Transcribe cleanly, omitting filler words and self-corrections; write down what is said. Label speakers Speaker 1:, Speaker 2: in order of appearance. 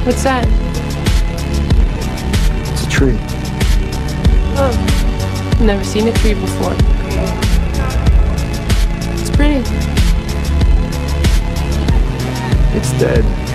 Speaker 1: What's that?
Speaker 2: It's a tree.
Speaker 1: Oh, never seen a tree before. It's pretty.
Speaker 2: It's dead.